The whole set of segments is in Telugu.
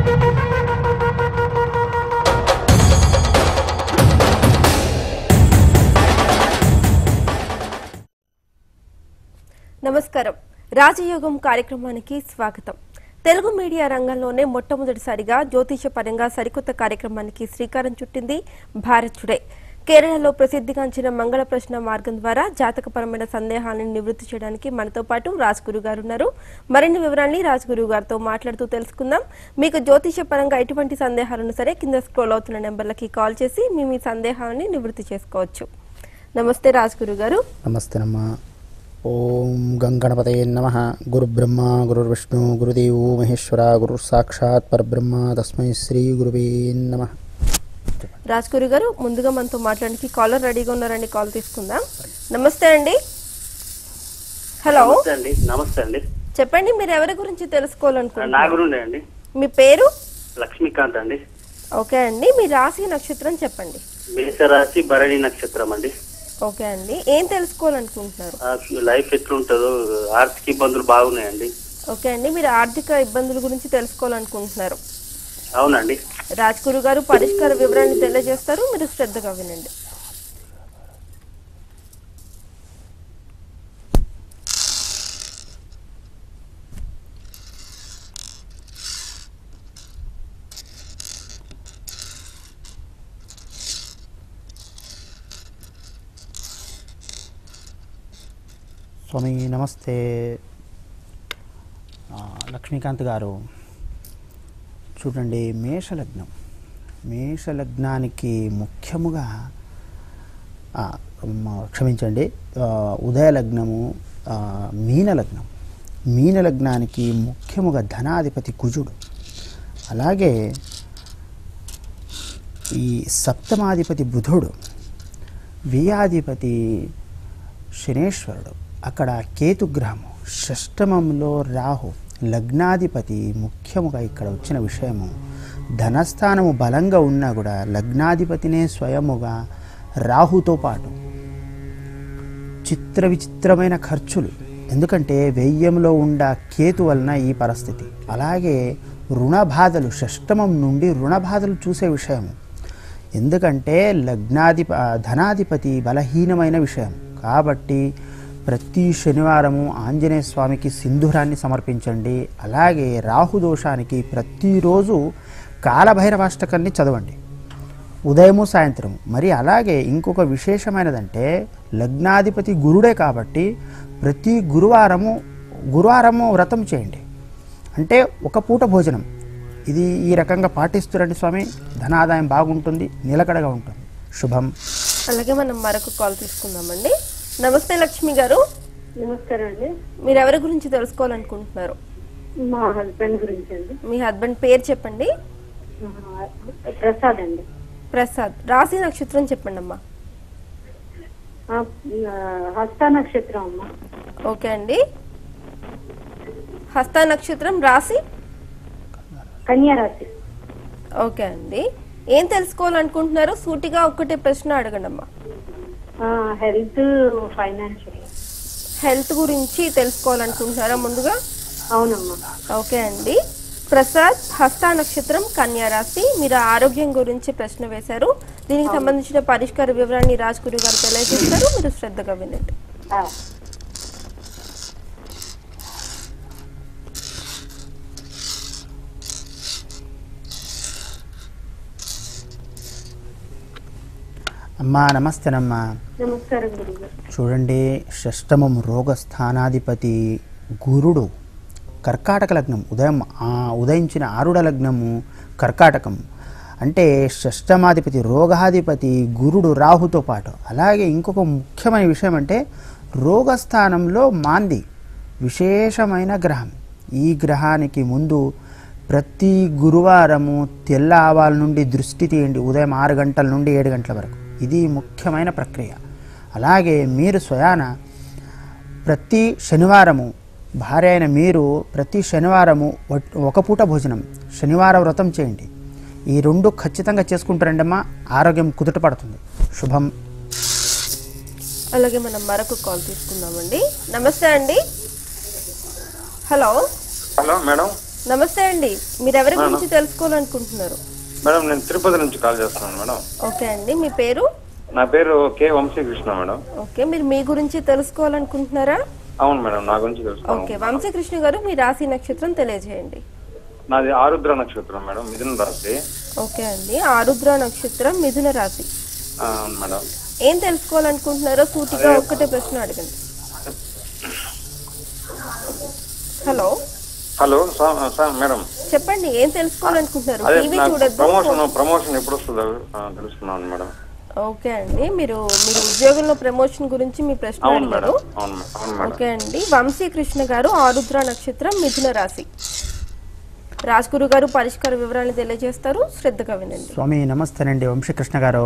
నమస్కారం రాజయోగం కార్యక్రమానికి స్వాగతం. తెలుగు మీడియా రంగంలోనే మొట్టమొదటిసారిగా జ్యోతిష పరంగా సరికొత్త కార్యక్రమానికి శ్రీకారం చుట్టింది భారత్ టుడే. కేరళలో ప్రసిద్ధిగాంచిన మంగళ ప్రశ్న మార్గం ద్వారా జాతకపరమైన సందేహాలను నివృత్తి చేయడానికి మనతో పాటు రాజ్గురు గారు ఉన్నారు. మరిన్ని వివరాన్ని రాజ్గురు గారితో మాట్లాడుతూ తెలుసుకుందాం. మీకు జ్యోతిష పరంగా ఎటువంటి సందేహాలను సరే కింద స్క్రోల్ అవుతున్న నెంబర్లకి కాల్ చేసి మీ సందేహాన్ని నివృత్తి చేసుకోవచ్చు. నమస్తే రాజ్గురు గారు. నమస్తే అమ్మా. ఓం గంగణపతయే నమః. గురుబ్రహ్మ గురుర్విష్ణు గురుదేవో మహేశ్వర గురు సాక్షాత్ పరబ్రహ్మ తస్మై శ్రీ గురువే నమః. రాజ్గురు గారు, ముందుగా మనతో మాట్లాడడానికి కాలర్ రెడీగా ఉన్నారండి. కాల్ తీసుకుందాం. నమస్తే అండి. హలో. నమస్తే అండి. చెప్పండి, మీరు ఎవరి గురించి తెలుసుకోవాలనుకుంటున్నారు? నా గురుండే అండి. మీ పేరు? లక్ష్మీకాంత్ అండి. ఓకే అండి, మీ రాశి నక్షత్రం చెప్పండి. మేషరాశి భరణి నక్షత్రం అండి. ఓకే అండి, ఏం తెలుసుకోవాలనుకుంటున్నారు? లైఫ్ ఎట్లుంటుందో, ఆర్థిక ఇబ్బందులు బాగున్నాయండి. ఓకే అండి, మీరు ఆర్థిక ఇబ్బందుల గురించి తెలుసుకోవాలనుకుంటున్నారు. అవునండి. రాజ్గురు గారు పరిష్కార వివరాన్ని తెలియజేస్తారు, మీరు శ్రద్ధగా వినండి. స్వామి నమస్తే. లక్ష్మీకాంత్ గారు, చూడండి, మేషలగ్నానికి ముఖ్యముగా క్షమించండి, ఉదయలగ్నము మీనలగ్నానికి ముఖ్యముగా ధనాధిపతి కుజుడు, అలాగే ఈ సప్తమాధిపతి బుధుడు, వ్యయాధిపతి శనేశ్వరుడు, అక్కడ కేతుగ్రహము, షష్టమంలో రాహు, లగ్నాధిపతి. ముఖ్యముగా ఇక్కడ వచ్చిన విషయము, ధనస్థానము బలంగా ఉన్నా కూడా లగ్నాధిపతినే స్వయముగా రాహుతో పాటు విచిత్రమైన ఖర్చులు. ఎందుకంటే వ్యయంలో ఉన్న కేతు వలన ఈ పరిస్థితి. అలాగే రుణబాధలు, షష్టమం నుండి రుణబాధలు చూసే విషయము. ఎందుకంటే ధనాధిపతి బలహీనమైన విషయం కాబట్టి ప్రతి శనివారము ఆంజనేయ స్వామికి సింధూరాన్ని సమర్పించండి. అలాగే రాహుదోషానికి ప్రతిరోజు కాలభైరవాష్టకాన్ని చదవండి, ఉదయము సాయంత్రము. మరి అలాగే ఇంకొక విశేషమైనదంటే లగ్నాధిపతి గురుడే కాబట్టి ప్రతి గురువారము వ్రతం చేయండి, అంటే ఒక పూట భోజనం. ఇది ఈ రకంగా పాటిస్తురండి స్వామి, ధనాదాయం బాగుంటుంది, నిలకడగా ఉంటుంది. శుభం. అలాగే మనం మరొక కాల్ తీసుకుందామండి. నమస్తే లక్ష్మి గారు. నమస్కారం అండి. మీరు ఎవరి గురించి తెలుసుకోవాలనుకుంటున్నారు? మా హస్బెండ్ గురించి అండి. మీ హస్బెండ్ పేరు చెప్పండి. ప్రసాద్ అండి. ప్రసాద్. రాశి నక్షత్రం చెప్పండి అమ్మా. హస్త నక్షత్రం అమ్మా. ఓకే అండి, హస్త నక్షత్రం, రాశి కన్యా రాశి. ఓకే అండి, ఏం తెలుసుకోవాలనుకుంటున్నారు? సూటిగా ఒక్కటే ప్రశ్న అడగండి అమ్మా. Health, financial. హెల్త్ గురించి తెలుసుకోవాలనుకుంటున్నారా ముందుగా? అవునమ్మా. ఓకే అండి, ప్రసాద్, హస్త నక్షత్రం, కన్యా రాశి. మీరు ఆరోగ్యం గురించి ప్రశ్న వేశారు. దీనికి సంబంధించిన పరిష్కార వివరాన్ని రాజ్గురు గారు తెలియజేస్తారు, మీరు శ్రద్ధగా వినండి. అమ్మా నమస్తేనమ్మా. నమస్కారం గురుగారు. చూడండి, షష్టమం రోగస్థానాధిపతి గురుడు, కర్కాటక లగ్నం, ఉదయించిన ఆరుడ లగ్నము కర్కాటకం. అంటే షష్టమాధిపతి రోగాధిపతి గురుడు రాహుతో పాటు. అలాగే ఇంకొక ముఖ్యమైన విషయం అంటే రోగస్థానంలో మాంది, విశేషమైన గ్రహం. ఈ గ్రహానికి ముందు ప్రతి గురువారము తెల్ల ఆవాల నుండి దృష్టి తీయండి, ఉదయం 6 గంటల నుండి 7 గంటల వరకు. ఇది ముఖ్యమైన ప్రక్రియ. అలాగే మీరు స్వయాన ప్రతి శనివారము, భార్య అయిన మీరు ప్రతి శనివారము ఒక పూట భోజనం, శనివార వ్రతం చేయండి. ఈ 2 ఖచ్చితంగా చేసుకుంటారండి అమ్మా, ఆరోగ్యం కుదుట పడుతుంది. శుభం. అలాగే మనం మరొక కాల్ తీసుకుందామండి. నమస్తే అండి. హలో. Hello madam. నమస్తే అండి, మీరు ఎవరి గురించి తెలుసుకోవాలనుకుంటున్నారు? మేడం నేను తిరుపతి నుంచి కాల్ చేస్తున్నాను మేడం. ఓకే అండి, మీ పేరు? నా పేరు కే వంశీకృష్ణ మేడం. ఓకే, మీరు మీ గురించి తెలుసుకోవాలనుకుంటున్నారా? అవును మేడం, నా గురించి తెలుసుకోవాలి. ఓకే, వంశీకృష్ణ గారు మీ రాశి నక్షత్రం తెలియజేయండి. నాది ఆరుద్ర నక్షత్రం మేడం, మిథున రాశి. ఓకే అండి, ఆరుద్ర నక్షత్రం, మిథున రాశి. అవును మేడం. ఏం తెలుసుకోవాలనుకుంటున్నారో సూటిగా ఒక్కటే ప్రశ్న అడగండి. హలో మేడం, చెప్పండి, ఏం తెలుసుకోవాలనుకుంటున్నారు? అదే టీవీ నాకు చూడొద్దు. ప్రమోషన్ ఎప్పుడు వస్తుందో తెలుసుకున్నాను మేడం. ఓకే అండి, మీరు ఉద్యోగంలో ప్రమోషన్ గురించి మీ ప్రశ్న అవును అడిగారు. మేడం, అవును మేడం. ఓకే అండి, వంశీకృష్ణ గారు ఆరుద్ర నక్షత్రం, మిథున రాశి. రాజ్గురు గారు పరిష్కార వివరాలు తెలియజేస్తారు, శ్రద్ధగా వినండి. స్వామి నమస్తేనండి వంశీకృష్ణ గారు.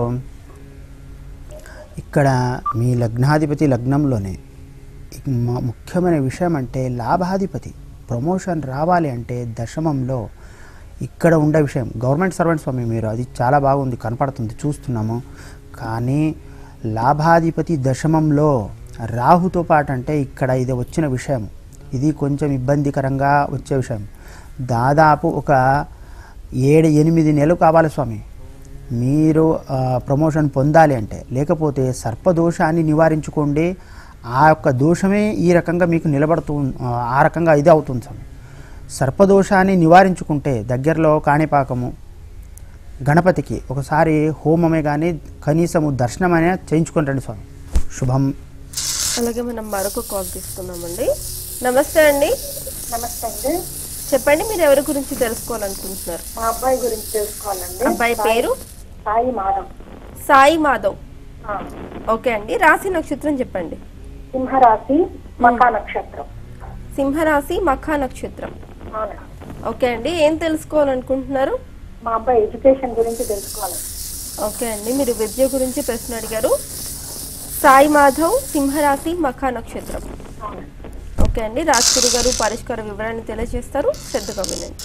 ఇక్కడ మీ లగ్నాధిపతి లగ్నంలోనే ముఖ్యమైన విషయం అంటే లాభాధిపతి ప్రమోషన్ రావాలి అంటే దశమంలో ఇక్కడ ఉండే విషయం. గవర్నమెంట్ సర్వెంట్ స్వామి మీరు, అది చాలా బాగుంది, కనపడుతుంది, చూస్తున్నాము. కానీ లాభాధిపతి దశమంలో రాహుతో పాటు అంటే ఇక్కడ ఇది వచ్చిన విషయం, ఇది కొంచెం ఇబ్బందికరంగా వచ్చే విషయం. దాదాపు ఒక 7-8 నెలలు కావాలి స్వామి మీరు ప్రమోషన్ పొందాలి అంటే. లేకపోతే సర్పదోషాన్ని నివారించుకోండి, ఆ యొక్క దోషమే ఈ రకంగా మీకు నిలబడుతూ ఆ రకంగా ఇది అవుతుంది స్వామి. సర్పదోషాన్ని నివారించుకుంటే దగ్గరలో కాణిపాకము గణపతికి ఒకసారి హోమమే కానీ కనీసము దర్శనమైనా చేయించుకొని రండి స్వామి, శుభం. అలాగే మనం మరొక కాల్ తీసుకున్నామండి. నమస్తే అండి. నమస్తే అండి. చెప్పండి, మీరు ఎవరి గురించి తెలుసుకోవాలనుకుంటున్నారు? మా అబ్బాయి గురించి తెలుసుకోవాలండి. అబ్బాయి పేరు? సాయి మాధవ్. సాయి మాధవ్. ఓకే అండి, రాశి నక్షత్రం చెప్పండి. సింహరాశి, మఖా నక్షత్రం. సింహరాశి, మఖా నక్షత్రం. అవునా? ఓకే అండి, ఏం తెలుసుకోవాలనుకుంటున్నారు? మా అబ్బాయి ఎడ్యుకేషన్ గురించి తెలుసుకోవాలి. ఓకే అండి, మీరు విద్య గురించి ప్రశ్న అడిగారు. సాయి మాధవ్, సింహరాశి, మఖా నక్షత్రం. అవునా? ఓకే అండి, రాజ్గురు గారు పరిష్కార వివరాన్ని తెలియజేస్తారు, శ్రద్ధగా వినండి.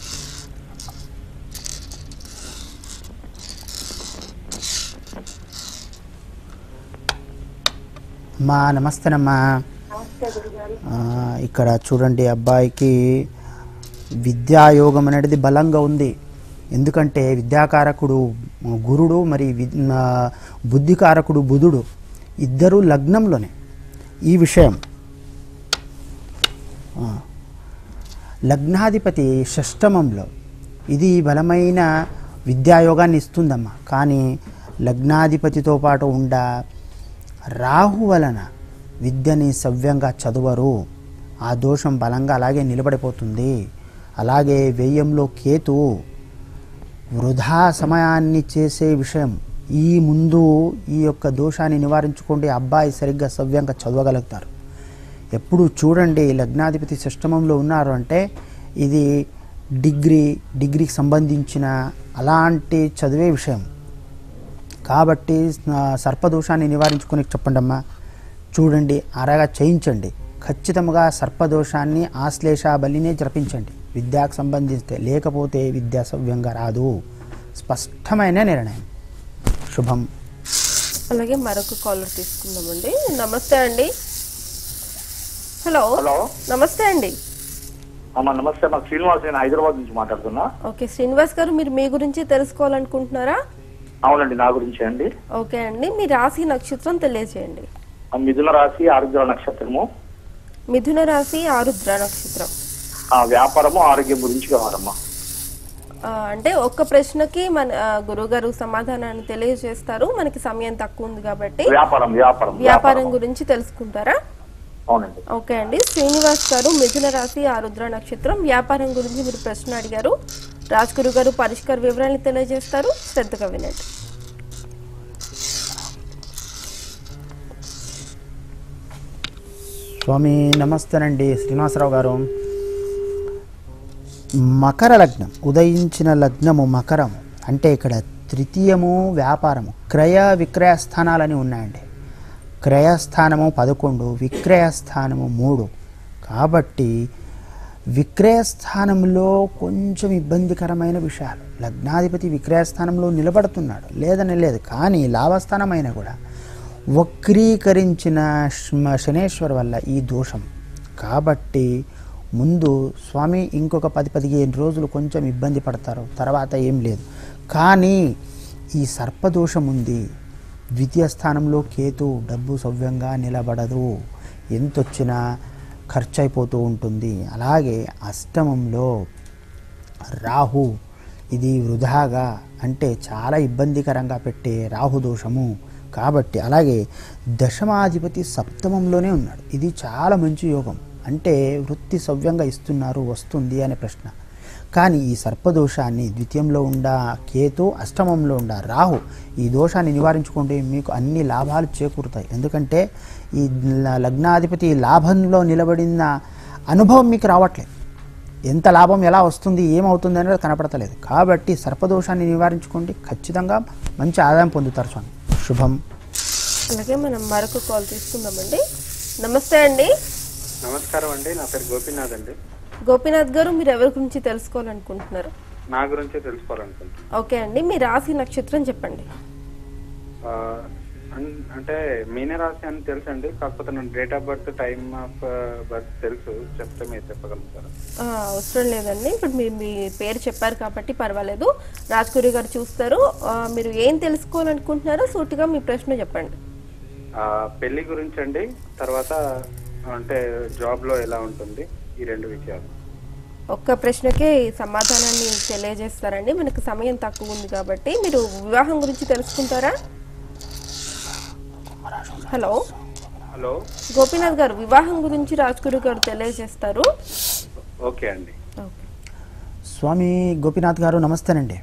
మా నమస్తేనమ్మా. నమస్తే గురుగారు. ఇక్కడ చూడండి, అబ్బాయికి విద్యాయోగం అనేది బలంగా ఉంది. ఎందుకంటే విద్యాకారకుడు గురుడు, మరి బుద్ధికారకుడు బుధుడు, ఇద్దరు లగ్నంలోనే. ఈ విషయం లగ్నాధిపతి షష్టమంలో, ఇది బలమైన విద్యాయోగాన్ని ఇస్తుందమ్మా. కానీ లగ్నాధిపతితో పాటు రాహు వలన విద్యని సవ్యంగా చదువరు, ఆ దోషం బలంగా అలాగే నిలబడిపోతుంది. అలాగే వ్యయంలో కేతు వృధా సమయాన్ని చేసే విషయం. ఈ ముందు ఈ యొక్క దోషాన్ని నివారించుకోండి, అబ్బాయి సరిగ్గా సవ్యంగా చదవగలుగుతారు. ఎప్పుడు చూడండి, లగ్నాధిపతి సిస్టమంలో ఉన్నారు అంటే ఇది డిగ్రీకి సంబంధించిన అలాంటి చదివే విషయం. కాబట్టి సర్పదోషాన్ని నివారించుకొని చెప్పండి అమ్మా. చూడండి, అరగా చేయించండి. ఖచ్చితంగా సర్పదోషాన్ని ఆశ్లేష బలినే జరిపించండి విద్యకు సంబంధిస్తే, లేకపోతే విద్యా సవ్యంగా రాదు. స్పష్టమైన నిర్ణయం, శుభం. అలాగే మరొక కాలర్ తీసుకుందామండి. నమస్తే అండి. హలో. నమస్తే అండి. నమస్తే, మా శ్రీనివాస్, నేను హైదరాబాద్ నుంచి మాట్లాడుతున్నా. ఓకే శ్రీనివాస్ గారు, మీరు మీ గురించి తెలుసుకోవాలనుకుంటున్నారా? అవునండి, నా గురించి అండి. ఓకే అండి, మీ రాశి నక్షత్రం తెలియజేయండి. మిథున రాశి, ఆరుద్ర నక్షత్రము. మిథున రాశి, ఆరుద్ర నక్షత్రం. వ్యాపారము, ఆరోగ్యం గురించి కావాలమ్మా. అంటే ఒక్క ప్రశ్నకి మన గురువు గారు సమాధానాన్ని తెలియజేస్తారు, మనకి సమయం తక్కువ ఉంది కాబట్టి. వ్యాపారం గురించి తెలుసుకుంటారా? అవునండి. ఓకే అండి, శ్రీనివాస్ గారు మిథున రాశి, ఆరుద్ర నక్షత్రం, వ్యాపారం గురించి మీరు ప్రశ్న అడిగారు. రాజ్గురు గారు పరిష్కార వివరాలను తెలియజేస్తారు, శ్రద్ధగా వినండి. స్వామి నమస్తేనండి శ్రీనివాసరావు గారు. మకర లగ్నం, ఉదయించిన లగ్నము మకరము అంటే ఇక్కడ తృతీయము వ్యాపారము, క్రయ విక్రయ స్థానాలని ఉన్నాయండి. క్రయస్థానము 11, విక్రయస్థానము 3. కాబట్టి విక్రయస్థానంలో కొంచెం ఇబ్బందికరమైన విషయాలు. లగ్నాధిపతి విక్రయస్థానంలో నిలబడుతున్నాడు, లేదని లేదు. కానీ లాభస్థానమైన కూడా వక్రీకరించిన శనేశ్వర్ వల్ల ఈ దోషం. కాబట్టి ముందు స్వామి ఇంకొక 10-15 రోజులు కొంచెం ఇబ్బంది పడతారు, తర్వాత ఏం లేదు. కానీ ఈ సర్పదోషం ఉంది, ద్వితీయ స్థానంలో కేతు, డబ్బు సవ్యంగా నిలబడదు, ఎంతొచ్చినా ఖర్చు అయిపోతూ ఉంటుంది. అలాగే అష్టమంలో రాహు, ఇది వృధాగా అంటే చాలా ఇబ్బందికరంగా పెట్టే రాహు దోషము కాబట్టి. అలాగే దశమాధిపతి సప్తమంలోనే ఉన్నాడు, ఇది చాలా మంచి యోగం, అంటే వృత్తి సవ్యంగా ఇస్తున్నారు, వస్తుంది అనే ప్రశ్న. కానీ ఈ సర్పదోషాన్ని ద్వితీయంలో ఉండ కేతు, అష్టమంలో ఉండ రాహు, ఈ దోషాన్ని నివారించుకుంటే మీకు అన్ని లాభాలు చేకూరుతాయి. ఎందుకంటే ఈ లగ్నాధిపతి లాభంలో నిలబడిన అనుభవం మీకు రావట్లేదు, ఎంత లాభం ఎలా వస్తుంది ఏమవుతుంది అనేది కనపడతలేదు. కాబట్టి సర్పదోషాన్ని నివారించుకోండి, ఖచ్చితంగా మంచి ఆదాయం పొందుతారు స్వామి. శుభం. అలాగే మనం మరొక కాల్ తీసుకుందామండి. నమస్తే అండి. నమస్కారం అండి, నా పేరు గోపీనాథ్ అండి. గోపీనాథ్ గారు, మీరు ఎవరి గురించి తెలుసుకోవాలనుకుంటున్నారు? నా గురించే తెలుసుకోవాలనుకుంటున్నాను. ఓకే అండి, మీ రాశి నక్షత్రం చెప్పండి. అంటే మీనరాశి అని తెలుసు అండి, కాకపోతే నాకు date of birth, time of birth తెలుసు, చెప్తే మీరు చెప్పగలుగుతారా? అవసరం లేదండి, ఇప్పుడు మీరు మీ పేరు చెప్పారు కాబట్టి పర్వాలేదు. రాజ్గురి గారు చూస్తారు. మీరు ఏం తెలుసుకోవాలనుకుంటున్నారో సూటిగా మీ ప్రశ్న చెప్పండి. పెళ్లి గురించి అండి, తర్వాత అంటే జాబ్ లో ఎలా ఉంటుంది, ఈ 2 విషయాలు. ఒక్క ప్రశ్నకే సమాధానాన్ని తెలియజేస్తారండి, మనకు సమయం తక్కువ ఉంది కాబట్టి. మీరు వివాహం గురించి తెలుసుకుంటారా? హలో హలో గోపీనాథ్ గారు, వివాహం గురించి రాజ్గురు గారు తెలియజేస్తారు. ఓకే అండి. స్వామి గోపీనాథ్ గారు నమస్తేనండి.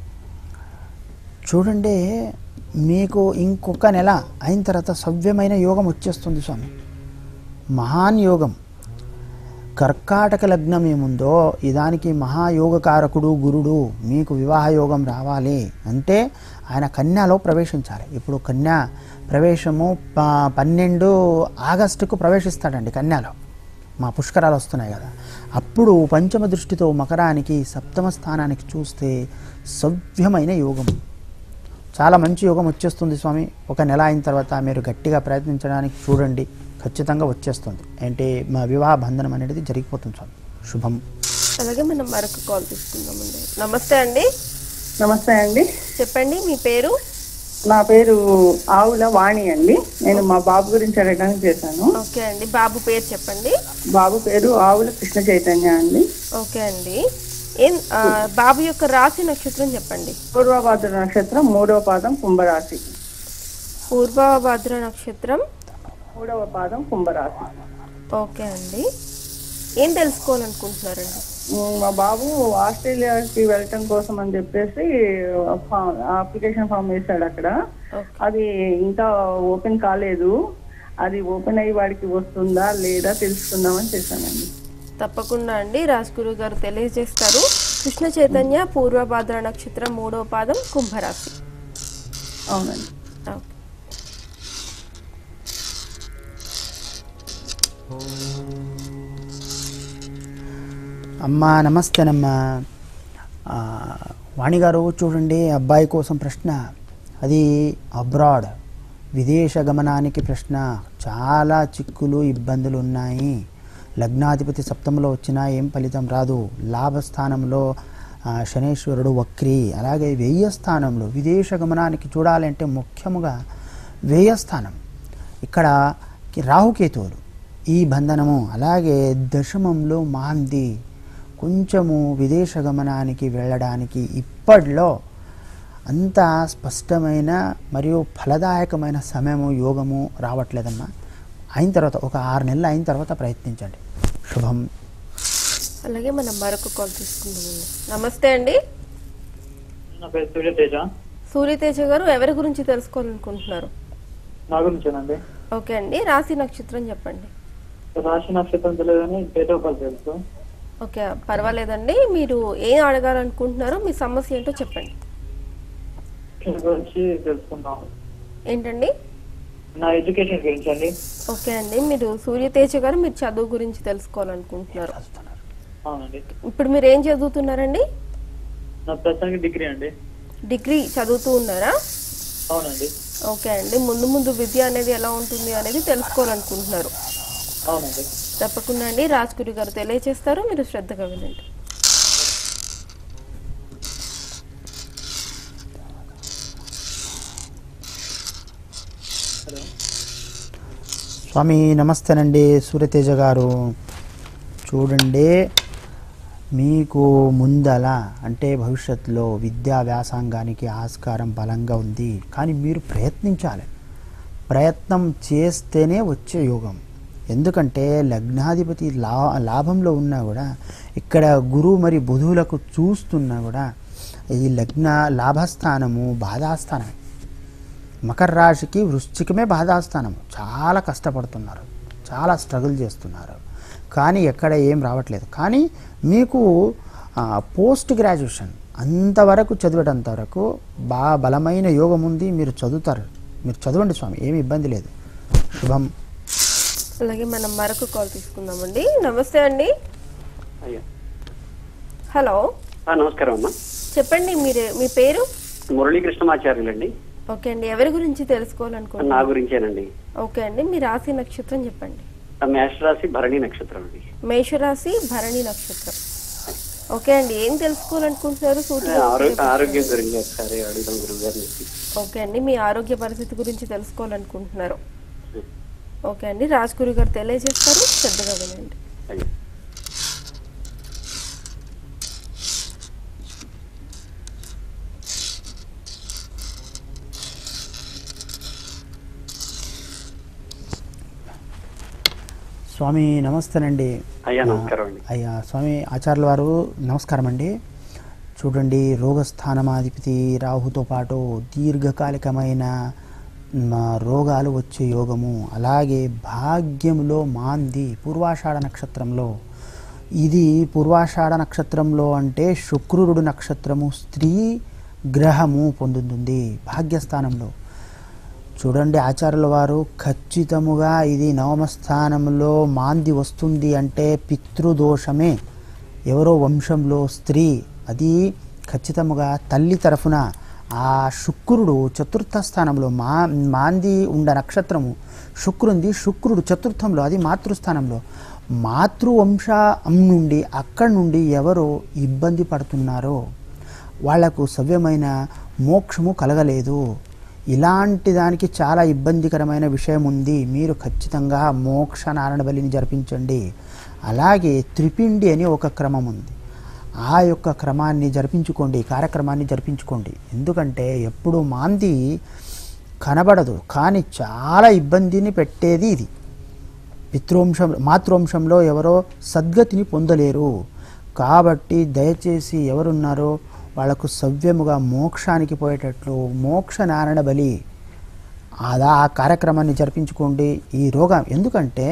చూడండి, మీకు ఇంకొక నెల అయిన తర్వాత సవ్యమైన యోగం వచ్చేస్తుంది స్వామి, మహాన్ యోగం. కర్కాటక లగ్నం ఏముందో ఇదానికి మహాయోగకారకుడు గురుడు. మీకు వివాహ యోగం రావాలి అంటే ఆయన కన్యాలో ప్రవేశించాలి. ఇప్పుడు కన్యా ప్రవేశము 12 ఆగస్టుకు ప్రవేశిస్తాడండి కన్యాలో, మా పుష్కరాలు వస్తున్నాయి కదా. అప్పుడు పంచమ దృష్టితో మకరానికి, సప్తమ స్థానానికి చూస్తే సవ్యమైన యోగం, చాలా మంచి యోగం వచ్చేస్తుంది స్వామి. ఒక నెల అయిన తర్వాత మీరు గట్టిగా ప్రయత్నించడానికి చూడండి, ఖచ్చితంగా వచ్చేస్తుంది. అంటే మా వివాహ బంధనం అనేది జరిగిపోతుంది స్వామి. శుభం. అలాగే మనం మరొక కాల్ తీసుకుందామండి. నమస్తే అండి. నమస్తే అండి, చెప్పండి మీ పేరు. నా పేరు ఆవుల వాణి అండి. నేను మా బాబు గురించి అడగడానికి చేశాను. ఓకే అండి, బాబు పేరు చెప్పండి. బాబు పేరు ఆవుల కృష్ణ చైతన్య అండి. ఓకే అండి, బాబు యొక్క రాశి నక్షత్రం చెప్పండి. పూర్వభాద్ర నక్షత్రం 3వ పాదం కుంభరాశి. పూర్వభాద్ర నక్షత్రం 3వ పాదం కుంభరాశి. ఓకే అండి, ఏం తెలుసుకోవాలనుకుంటున్నారండి? మా బాబు ఆస్ట్రేలియాకి వెళ్ళటం కోసం అని చెప్పేసి అప్లికేషన్ ఫామ్ వేశాడు అక్కడ. అది ఇంకా ఓపెన్ కాలేదు, అది ఓపెన్ అయ్యి వాడికి వస్తుందా లేదా తెలుసుకుందామని చేశానండి. తప్పకుండా అండి, రాజ్గురు గారు తెలియజేస్తారు. కృష్ణ చైతన్య, పూర్వభాద్ర నక్షత్రం 3వ పాదం కుంభరాశి. అవునండి. అమ్మా నమస్తేనమ్మా. వాణిగారు చూడండి, అబ్బాయి కోసం ప్రశ్న, అది అబ్రాడ్ విదేశ గమనానికి ప్రశ్న. చాలా చిక్కులు ఇబ్బందులు ఉన్నాయి. లగ్నాధిపతి సప్తమంలో వచ్చినా ఏం ఫలితం రాదు. లాభస్థానంలో శనేశ్వరుడు వక్రి. అలాగే వ్యయస్థానంలో విదేశ గమనానికి చూడాలంటే ముఖ్యముగా వ్యయస్థానం, ఇక్కడ రాహుకేతువులు ఈ బంధనము. అలాగే దశమంలో మాంది, కొంచెము విదేశ గమనానికి వెళ్ళడానికి ఇప్పట్లో అంత స్పష్టమైన మరియు ఫలదాయకమైన సమయము యోగము రావట్లేదమ్మా. అయిన తర్వాత ఒక 6 నెలలు అయిన తర్వాత ప్రయత్నించండి. శుభం. అలాగే మనం మరొక కాల్ తీసుకుందామండి. నమస్తే అండి. నా పేరు సూర్యతేజ. సూర్యతేజ గారు, ఎవరి గురించి తెలుసుకోవాలనుకుంటున్నారు? నా గురించేనండి. ఓకే అండి, రాశి నక్షత్రం చెప్పండి. రాశి నక్షత్రం తెలియదని డేట్ ఆఫ్ బర్త్ తెలుసు. ఓకే, పర్వాలేదండి. మీరు ఏం అడగాలనుకుంటున్నారో, మీ సమస్య ఏంటో చెప్పండి. గురించి తెలుసుకుందాం. ఏంటండి? నా ఎడ్యుకేషన్ గురించి అండి. ఓకే అండి, మీరు సూర్యతేజ గారు, మీరు చదువు గురించి తెలుసుకోవాలనుకుంటున్నారు. అవునండి. ఇప్పుడు మీరు ఏం చదువుతున్నారండి? నా ప్రస్తుతానికి డిగ్రీ అండి. డిగ్రీ చదువుతూ ఉన్నారా? అవునండి. ఓకే అండి, ముందు ముందు విద్య అనేది ఎలా ఉంటుంది అనేది తెలుసుకోవాలనుకుంటున్నారు. అవునండి. తప్పకుండా అండి రాజ్గురు గారు తెలియజేస్తారు, మీరు శ్రద్ధగా వినండి. స్వామి నమస్తేనండి. సూర్యతేజ గారు చూడండి, మీకు ముందల అంటే భవిష్యత్తులో విద్యా వ్యాసంగానికి ఆస్కారం బలంగా ఉంది. కానీ మీరు ప్రయత్నించాలి. ప్రయత్నం చేస్తేనే వచ్చే యోగం. ఎందుకంటే లగ్నాధిపతి లాభంలో ఉన్నా కూడా ఇక్కడ గురువు మరి బుధువులకు చూస్తున్నా కూడా ఈ లగ్న లాభస్థానము బాధాస్థానమే. మకర రాశికి వృశ్చికమే బాధాస్థానము. చాలా కష్టపడుతున్నారు, చాలా స్ట్రగుల్ చేస్తున్నారు, కానీ ఎక్కడ ఏం రావట్లేదు. కానీ మీకు పోస్ట్ గ్రాడ్యుయేషన్ అంతవరకు చదివేటంత వరకు బాగా బలమైన యోగం ఉంది. మీరు చదువుతారు, మీరు చదవండి స్వామి, ఏమి ఇబ్బంది లేదు. శుభం. అలాగే మనం మరొక కాల్ తీసుకుందామండి. నమస్తే అండి. హలో, నమస్కారం అమ్మా. చెప్పండి, మీ పేరు? మురళీకృష్ణమాచార్యులండి. ఓకే అండి, ఎవరి గురించి తెలుసుకోవాలనుకుంటున్నారు? నా గురించేనండి. ఓకే అండి, మీ రాశి నక్షత్రం చెప్పండి. మేషరాశి భరణి నక్షత్రం అండి. మేషరాశి భరణి నక్షత్రం. ఓకే అండి, ఏం తెలుసుకోవాలనుకుంటున్నారు? ఆరోగ్యం గురించి ఒకసారి అడుగుదాం గురువు గారిని. ఓకే అండి, మీ ఆరోగ్య పరిస్థితి గురించి తెలుసుకోవాలనుకుంటున్నారు. ఓకే అండి, రాజ్గురు గారు తెలియజేస్తారు, శ్రద్ధగా వినండి. స్వామి నమస్తేనండి. అయ్యా నమస్కారం అండి. అయ్యా స్వామి ఆచార్యుల వారు నమస్కారం అండి. చూడండి, రోగస్థానమాధిపతి రాహుతో పాటు దీర్ఘకాలికమైన రోగాలు వచ్చే యోగము, అలాగే భాగ్యంలో మాంది పూర్వాషాఢ నక్షత్రంలో. ఇది పూర్వాషాఢ నక్షత్రంలో అంటే శుక్రుడు నక్షత్రము, స్త్రీ గ్రహము పొందుతుంది భాగ్యస్థానంలో. చూడండి ఆచార్యుల వారు ఖచ్చితముగా ఇది నవమ స్థానంలో మాంది వస్తుంది అంటే పితృదోషమే. ఎవరో వంశంలో స్త్రీ, అది ఖచ్చితముగా తల్లి తరఫున ఆ శుక్రుడు చతుర్థ స్థానంలో మాంది ఉండ నక్షత్రము శుక్రుంది. శుక్రుడు చతుర్థంలో, అది మాతృస్థానంలో. మాతృవంశం నుండి అక్కడి నుండి ఎవరో ఇబ్బంది పడుతున్నారో వాళ్లకు సవ్యమైన మోక్షము కలగలేదు. ఇలాంటి దానికి చాలా ఇబ్బందికరమైన విషయం ఉంది. మీరు ఖచ్చితంగా మోక్ష నారాయణ బలిని జరిపించండి. అలాగే త్రిపిండి అని ఒక క్రమం ఉంది, ఆ యొక్క క్రమాన్ని జరిపించుకోండి, కార్యక్రమాన్ని జరిపించుకోండి. ఎందుకంటే ఎప్పుడు మాంది కనబడదు, కానీ చాలా ఇబ్బందిని పెట్టేది ఇది. మాతృవంశంలో ఎవరో సద్గతిని పొందలేరు. కాబట్టి దయచేసి ఎవరున్నారో వాళ్లకు సవ్యముగా మోక్షానికి పోయేటట్లు మోక్ష నారాయణ బలి ఆ కార్యక్రమాన్ని జరిపించుకోండి. ఈ రోగం ఎందుకంటే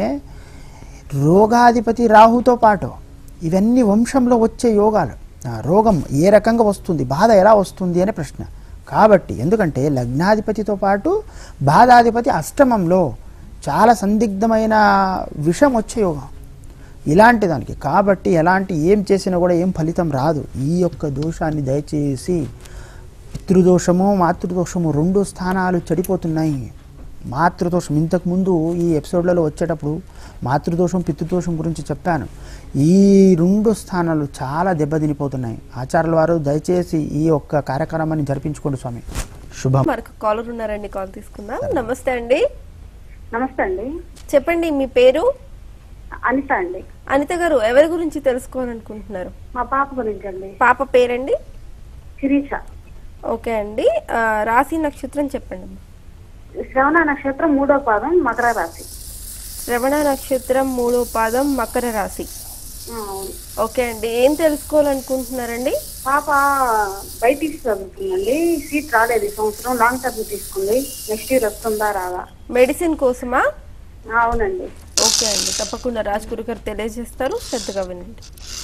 రోగాధిపతి రాహుతో పాటు ఇవన్నీ వంశంలో వచ్చే యోగాలు. రోగం ఏ రకంగా వస్తుంది, బాధ ఎలా వస్తుంది అనే ప్రశ్న. కాబట్టి ఎందుకంటే లగ్నాధిపతితో పాటు బాధాధిపతి అష్టమంలో, చాలా సందిగ్ధమైన విషం వచ్చే యోగం ఇలాంటి దానికి. కాబట్టి ఏం చేసినా కూడా ఏం ఫలితం రాదు. ఈ యొక్క దోషాన్ని దయచేసి, పితృదోషము మాతృదోషము 2 స్థానాలు చెడిపోతున్నాయి. మాతృదోషం ఇంతకుముందు ఈ ఎపిసోడ్లలో వచ్చేటప్పుడు మాతృదోషం పితృదోషం గురించి చెప్పాను. ఈ 2 స్థానాలు చాలా దెబ్బతినిపోతున్నాయి. ఆచార్యుల వారు దయచేసి ఈ యొక్క కార్యక్రమాన్ని జరిపించుకోండి స్వామి. శుభం. మరొక కాలర్ ఉన్నారండి, కాల్ తీసుకుందాం. నమస్తే అండి. నమస్తే అండి. చెప్పండి, మీ పేరు? అనిత అండి. అనిత గారు, ఎవరి గురించి తెలుసుకోవాలనుకుంటున్నారు? మా పాప గురించి అండి. పాప పేరండి? శిరీష. ఓకే అండి, రాశి నక్షత్రం చెప్పండి. శ్రవణ నక్షత్రం 3వ పాదం మకర రాశి. శ్రవణ నక్షత్రం 3వ పాదం మకర రాశి. అవును. ఓకే అండి, ఏం తెలుసుకోవాలనుకుంటున్నారండి? పాప బయటికి చదువుతుందండి, సీట్ రాలేదు ఈ సంవత్సరం, లాంగ్ టర్మ్ తీసుకుంది. నెక్స్ట్ ఇయర్ వస్తుందా రాదా? మెడిసిన్ కోసమా? అవునండి. ఓకే అండి, తప్పకుండా రాజ్గురు గారు తెలియజేస్తారు, శ్రద్ధగా వినండి.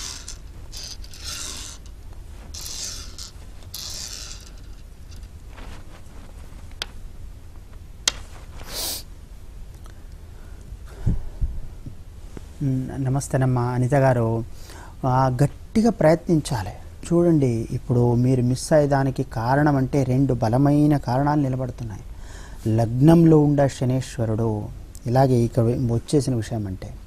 నమస్తేనమ్మా అనిత గారు. గట్టిగా ప్రయత్నించాలి. చూడండి, ఇప్పుడు మీరు మిస్ అయ్యేదానికి కారణం అంటే 2 బలమైన కారణాలు నిలబడుతున్నాయి. లగ్నంలో ఉండే శనేశ్వరుడు, ఇలాగే ఇక వచ్చేసిన విషయం అంటే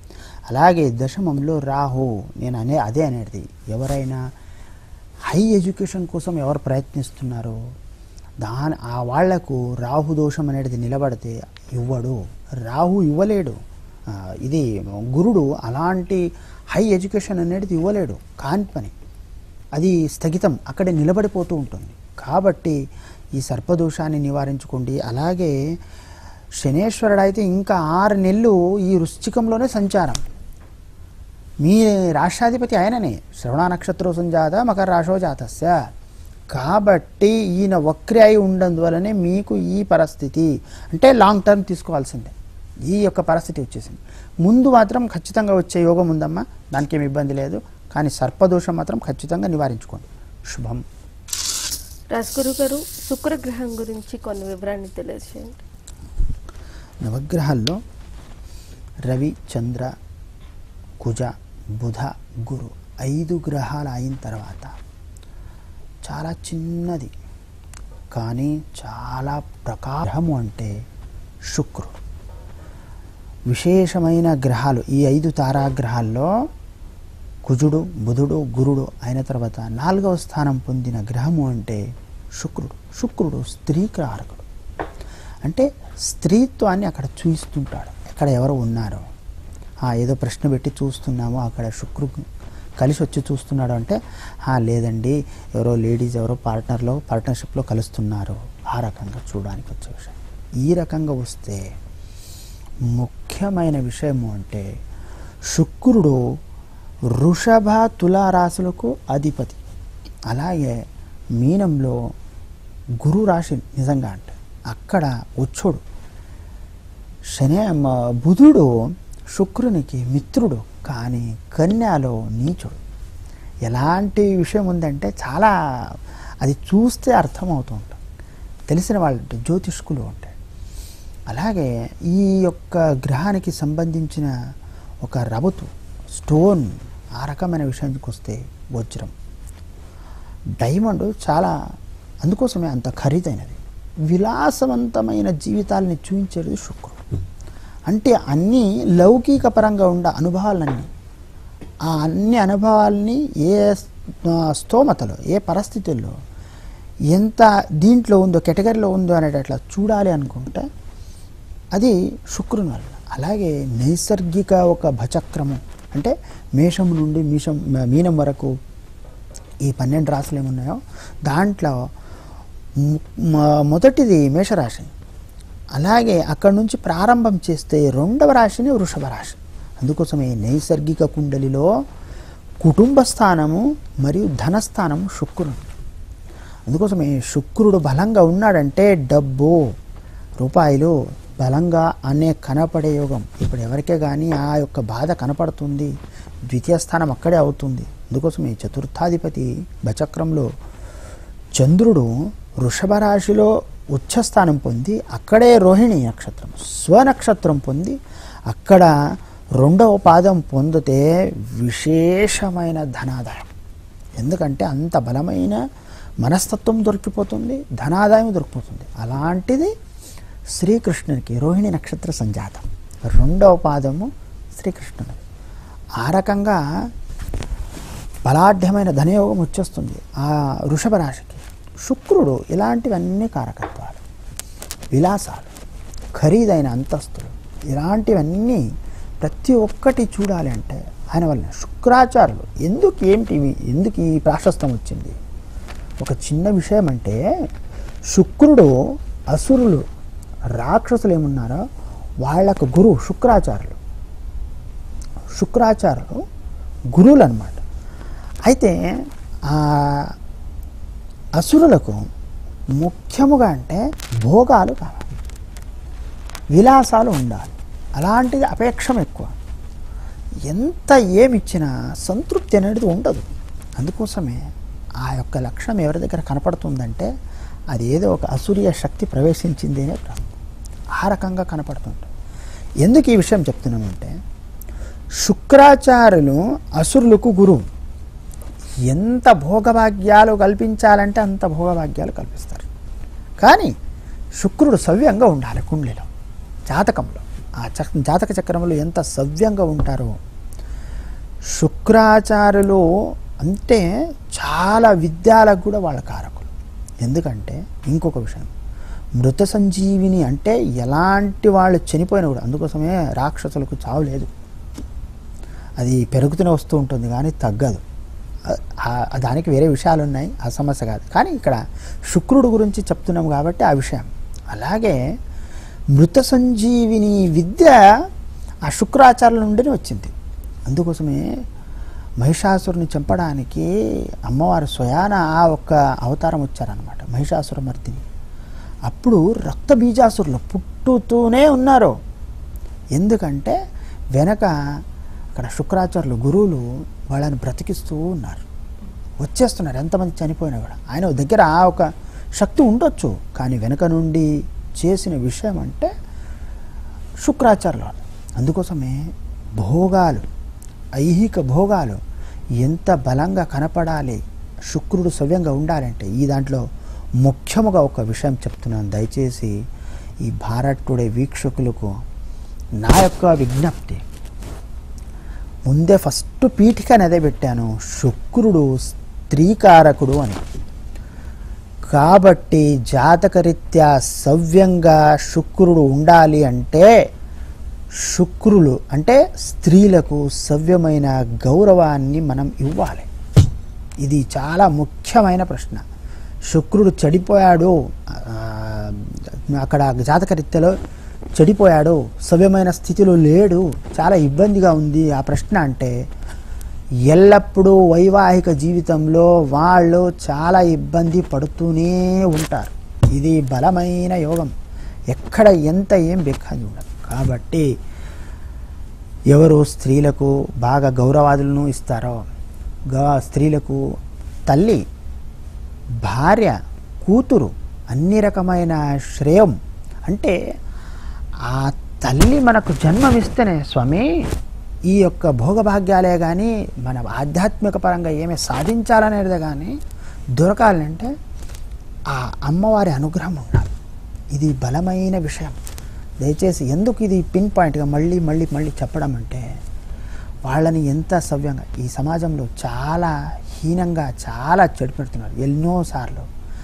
అలాగే దశమంలో రాహు, నేను అదే అనేది, ఎవరైనా హై ఎడ్యుకేషన్ కోసం ఎవరు ప్రయత్నిస్తున్నారో ఆ వాళ్లకు రాహు దోషం అనేది నిలబడితే ఇవ్వడు, రాహు ఇవ్వలేడు. ఇది గురుడు అలాంటి హై ఎడ్యుకేషన్ అనేది ఇవ్వలేడు, కాని పని, అది స్థగితం, అక్కడే నిలబడిపోతూ ఉంటుంది. కాబట్టి ఈ సర్పదోషాన్ని నివారించుకోండి. అలాగే శనేశ్వరుడు అయితే ఇంకా 6 నెలలు ఈ వృశ్చికంలోనే సంచారం. మీ రాష్ట్రాధిపతి ఆయననే, శ్రవణ నక్షత్రం సంజాత మకర రాశో జాతస్య. కాబట్టి ఈయన వక్రి అయి ఉండడం మీకు ఈ పరిస్థితి, అంటే లాంగ్ టర్మ్ తీసుకోవాల్సిందే, ఈ యొక్క పరిస్థితి వచ్చేసింది. ముందు మాత్రం ఖచ్చితంగా వచ్చే యోగం ఉందమ్మా, దానికి ఏమి ఇబ్బంది లేదు. కానీ సర్పదోషం మాత్రం ఖచ్చితంగా నివారించుకోండి. శుభం. రాజగురు గారు, శుక్రగ్రహం గురించి కొన్ని వివరాన్ని తెలియజేయండి. నవగ్రహాల్లో రవి, చంద్ర, కుజ, బుధ, గురు 5 గ్రహాలు అయిన తర్వాత చాలా చిన్నది కానీ చాలా ప్రకారము అంటే శుక్రుడు. విశేషమైన గ్రహాలు ఈ 5 తారాగ్రహాల్లో కుజుడు, బుధుడు, గురుడు అయిన తర్వాత 4వ స్థానం పొందిన గ్రహము అంటే శుక్రుడు. శుక్రుడు స్త్రీకారకుడు, అంటే స్త్రీత్వాన్ని అక్కడ చూయిస్తుంటాడు. ఎక్కడ ఎవరు ఉన్నారో, ఏదో ప్రశ్న పెట్టి చూస్తున్నామో అక్కడ శుక్రుడు కలిసి వచ్చి చూస్తున్నాడు అంటే లేదండి, ఎవరో లేడీస్ ఎవరో పార్ట్నర్షిప్లో కలుస్తున్నారు, ఆ రకంగా చూడడానికి వచ్చే విషయం. ఈ రకంగా వస్తే ముఖ్యమైన విషయము అంటే శుక్రుడు వృషభ, తులారాశులకు అధిపతి. అలాగే మీనంలో గురు రాశి నిజంగా అంటే అక్కడ వచ్చుడు. బుధుడు శుక్రునికి మిత్రుడు, కానీ కన్యాలో నీచుడు. ఎలాంటి విషయం ఉందంటే చాలా అది చూస్తే అర్థమవుతూ ఉంటుంది, తెలిసిన వాళ్ళు ఉంటాయి, జ్యోతిష్కులు ఉంటాయి. అలాగే ఈ యొక్క గ్రహానికి సంబంధించిన ఒక రబతు స్టోన్, ఆ రకమైన విషయానికి వస్తే వజ్రం, డైమండ్ చాలా, అందుకోసమే అంత ఖరీదైనది. విలాసవంతమైన జీవితాలని చూపించేది శుక్రుడు. అంటే అన్నీ లౌకిక పరంగా ఉండే అనుభవాలన్నీ, ఆ అన్ని అనుభవాల్ని ఏ స్తోమతలో, ఏ పరిస్థితుల్లో, ఎంత దీంట్లో ఉందో, కేటగిరీలో ఉందో అనేటట్లా చూడాలి అనుకుంటే అది శుక్రుని వల్ల. అలాగే నైసర్గిక ఒక భచక్రము, అంటే మేషం నుండి మీనం వరకు ఈ 12 రాశులు ఏమున్నాయో దాంట్లో మొదటిది మేషరాశి. అలాగే అక్కడి నుంచి ప్రారంభం చేస్తే 2వ రాశిని వృషభ రాశి. అందుకోసమే నైసర్గిక కుండలిలో కుటుంబ స్థానము మరియు ధనస్థానము శుక్రుడు. అందుకోసమే శుక్రుడు బలంగా ఉన్నాడంటే డబ్బు, రూపాయలు బలంగా అనే కనపడే యోగం. ఇప్పుడు ఎవరికే కానీ ఆ యొక్క బాధ కనపడుతుంది, ద్వితీయ స్థానం అక్కడే అవుతుంది. అందుకోసమే చతుర్థాధిపతి బచక్రంలో చంద్రుడు వృషభ రాశిలో ఉచ్చస్థానం పొంది అక్కడే రోహిణి నక్షత్రం స్వనక్షత్రం పొంది అక్కడ 2వ పాదం పొందితే విశేషమైన ధనాదాయం. ఎందుకంటే అంత బలమైన మనస్తత్వం దొరికిపోతుంది, ధనాదాయం దొరికిపోతుంది. అలాంటిది శ్రీకృష్ణునికి రోహిణి నక్షత్ర సంజాతం 2వ పాదము శ్రీకృష్ణుని. ఆ రకంగా బలాఢ్యమైన ధనయోగం వచ్చేస్తుంది ఆ వృషభ రాశికి. శుక్రుడు ఇలాంటివన్నీ కారకత్వాలు, విలాసాలు, ఖరీదైన అంతస్తులు, ఇలాంటివన్నీ ప్రతి ఒక్కటి చూడాలి అంటే ఆయన వల్ల. శుక్రాచార్యులు ఎందుకు ఈ ప్రాశస్తం వచ్చింది? ఒక చిన్న విషయం అంటే శుక్రుడు అసురులు, రాక్షసులు ఏమున్నారో వాళ్ళకు గురువు శుక్రాచార్యులు గురువులు అన్నమాట. అయితే అసురులకు ముఖ్యముగా అంటే భోగాలు కావాలి, విలాసాలు ఉండాలి. అలాంటిది అపేక్షం ఎక్కువ. ఎంత ఏమిచ్చినా సంతృప్తి అనేది ఉండదు. అందుకోసమే ఆ యొక్క లక్షణం ఎవరి దగ్గర కనపడుతుందంటే అది ఏదో ఒక అసూర్య శక్తి ప్రవేశించింది అనే ఆ రకంగా కనపడుతుంటుంది. ఎందుకు ఈ విషయం చెప్తున్నామంటే శుక్రాచార్యులు అసురులకు గురువు. ఎంత భోగభాగ్యాలు కల్పించాలంటే అంత భోగభాగ్యాలు కల్పిస్తారు. కానీ శుక్రుడు సవ్యంగా ఉండాలి కుండలిలో, జాతకంలో. ఆ జాతక చక్రంలో ఎంత సవ్యంగా ఉంటారో శుక్రాచార్యులు అంటే చాలా విద్యాలకు కూడా వాళ్ళ కారకులు. ఎందుకంటే ఇంకొక విషయం, మృత సంజీవిని అంటే ఎలాంటి వాళ్ళు చనిపోయినా కూడా, అందుకోసమే రాక్షసులకు చావు లేదు, అది పెరుగుతూనే వస్తూ ఉంటుంది కానీ తగ్గదు. దానికి వేరే విషయాలు ఉన్నాయి, ఆ సమస్య కాదు. కానీ ఇక్కడ శుక్రుడు గురించి చెప్తున్నాం కాబట్టి ఆ విషయం. అలాగే మృత సంజీవిని విద్య ఆ శుక్రాచార్యుల నుండి వచ్చింది. అందుకోసమే మహిషాసురుని చంపడానికి అమ్మవారు స్వయాన ఆ ఒక్క అవతారం వచ్చారనమాట, మహిషాసురమర్దిని. అప్పుడు రక్త బీజాసురులు పుట్టుతూనే ఉన్నారు. ఎందుకంటే వెనక అక్కడ శుక్రాచార్యులు గురువులు వాళ్ళని బ్రతికిస్తూ ఉన్నారు, వచ్చేస్తున్నారు. ఎంతమంది చనిపోయినా కూడా ఆయన దగ్గర ఆ ఒక శక్తి ఉండొచ్చు, కానీ వెనక నుండి చేసిన విషయం అంటే శుక్రాచార్యులు. అందుకోసమే భోగాలు, ఐహిక భోగాలు ఎంత బలంగా కనపడాలి, శుక్రుడు సవ్యంగా ఉండాలంటే ఈ దాంట్లో ముఖ్యముగా ఒక విషయం చెప్తున్నాను. దయచేసి ఈ భారత్ టుడే వీక్షకులకు నా యొక్క విజ్ఞప్తి, ముందే ఫస్ట్ పీఠికని అదే పెట్టాను, శుక్రుడు స్త్రీకారకుడు అని. కాబట్టి జాతకరీత్యా సవ్యంగా శుక్రుడు ఉండాలి అంటే శుక్రులు అంటే స్త్రీలకు సవ్యమైన గౌరవాన్ని మనం ఇవ్వాలి. ఇది చాలా ముఖ్యమైన ప్రశ్న. శుక్రుడు చెడిపోయాడు, అక్కడ జాతకరీత్యలో చెడిపోయాడు, సవ్యమైన స్థితిలో లేడు, చాలా ఇబ్బందిగా ఉంది ఆ ప్రశ్న అంటే ఎల్లప్పుడూ వైవాహిక జీవితంలో వాళ్ళు చాలా ఇబ్బంది పడుతూనే ఉంటారు. ఇది బలమైన యోగం, ఎక్కడ ఎంత ఏం బెక్కది ఉండదు. కాబట్టి ఎవరు స్త్రీలకు బాగా గౌరవాదులను ఇస్తారో, స్త్రీలకు తల్లి, భార్య, కూతురు అన్ని రకమైన శ్రేయం అంటే ఆ తల్లి మనకు జన్మమిస్తేనే స్వామి ఈ యొక్క భోగభాగ్యాలే కానీ మన ఆధ్యాత్మిక పరంగా ఏమి సాధించాలనేది కానీ దొరకాలంటే ఆ అమ్మవారి అనుగ్రహం ఉండాలి. ఇది బలమైన విషయం. దయచేసి ఎందుకు ఇది పిన్ పాయింట్గా మళ్ళీ మళ్ళీ మళ్ళీ చెప్పడం అంటే వాళ్ళని ఎంత సవ్యంగా ఈ సమాజంలో చాలా హీనంగా చాలా చెడిపెడుతున్నారు. ఎన్నోసార్లు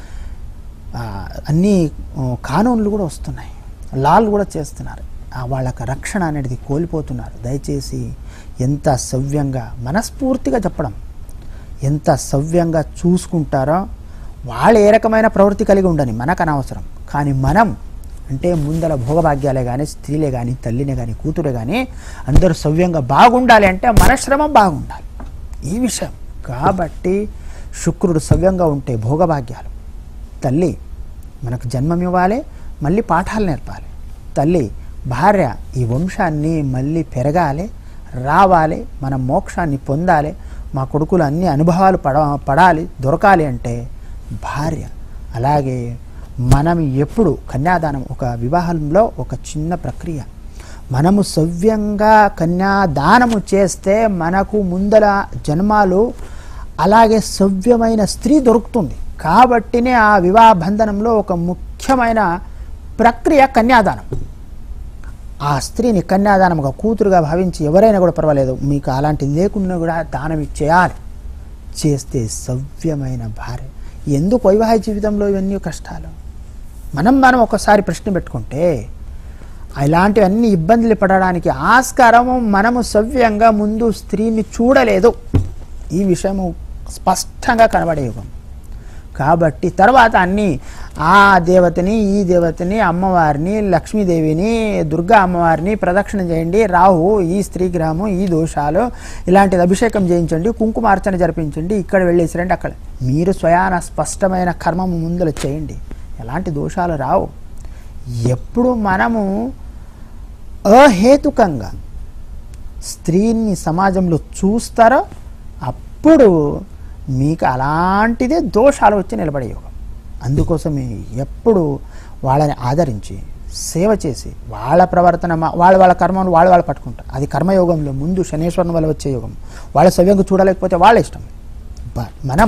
అన్ని కానూన్లు కూడా వస్తున్నాయి, లాలు కూడా చేస్తున్నారు, వాళ్ళకి రక్షణ అనేది కోల్పోతున్నారు. దయచేసి ఎంత సవ్యంగా మనస్ఫూర్తిగా చెప్పడం, ఎంత సవ్యంగా చూసుకుంటారో వాళ్ళు ఏ రకమైన ప్రవృత్తి కలిగి ఉండని మనకు అనవసరం. కానీ మనం అంటే ముందల భోగభాగ్యాలే కానీ స్త్రీలే కానీ తల్లినే కానీ కూతురే కానీ అందరూ సవ్యంగా బాగుండాలి అంటే మన శ్రమ బాగుండాలి ఈ విషయం. కాబట్టి శుక్రుడు సవ్యంగా ఉంటే భోగభాగ్యాలు, తల్లి మనకు జన్మమివ్వాలి, మళ్ళీ పాఠాలు నేర్పాలి, తల్లి భార్య ఈ వంశాన్ని మళ్ళీ పెరగాలి, రావాలి, మనం మోక్షాన్ని పొందాలి, మా కొడుకులు అన్ని అనుభవాలు పడాలి, దొరకాలి అంటే భార్య. అలాగే మనం ఎప్పుడు కన్యాదానం, ఒక వివాహంలో ఒక చిన్న ప్రక్రియ, మనము సవ్యంగా కన్యాదానము చేస్తే మనకు ముందల జన్మాలు అలాగే సవ్యమైన స్త్రీ దొరుకుతుంది. కాబట్టినే ఆ వివాహ బంధనంలో ఒక ముఖ్యమైన ప్రక్రియ కన్యాదానం. ఆ స్త్రీని కన్యాదానముగా కూతురుగా భావించి ఎవరైనా కూడా పర్వాలేదు, మీకు అలాంటిది లేకుండా కూడా దానం చేయాలి. చేస్తే సవ్యమైన భార్య. ఎందుకు వైవాహిక జీవితంలో ఇవన్నీ కష్టాలు? మనం ఒకసారి ప్రశ్న పెట్టుకుంటే ఇలాంటివన్నీ ఇబ్బందులు పడడానికి ఆస్కారము మనము సవ్యంగా ముందు స్త్రీని చూడలేదు. ఈ విషయము స్పష్టంగా కనబడే యుగం. కాబట్టి తర్వాత అన్నీ ఆ దేవతని ఈ దేవతని అమ్మవారిని లక్ష్మీదేవిని దుర్గా అమ్మవారిని ప్రదక్షిణ చేయండి, రాహు ఈ స్త్రీ గ్రహము ఈ దోషాలు ఇలాంటిది అభిషేకం చేయించండి, కుంకుమార్చన జరిపించండి, ఇక్కడ వెళ్ళేసిరండి, అక్కడ మీరు స్వయాన స్పష్టమైన కర్మము ముందులు చేయండి, ఎలాంటి దోషాలు రావు. ఎప్పుడు మనము అహేతుకంగా స్త్రీని సమాజంలో చూస్తారో అప్పుడు మీకు అలాంటిదే దోషాలు వచ్చి నిలబడే యోగం. అందుకోసమే ఎప్పుడు వాళ్ళని ఆదరించి సేవ చేసి వాళ్ళ ప్రవర్తన వాళ్ళ కర్మను వాళ్ళు పట్టుకుంటారు. అది కర్మయోగంలో ముందు శనేశ్వరుని వల్ల వచ్చే యోగం. వాళ్ళ సవ్యంగా చూడలేకపోతే వాళ్ళ ఇష్టం. మనం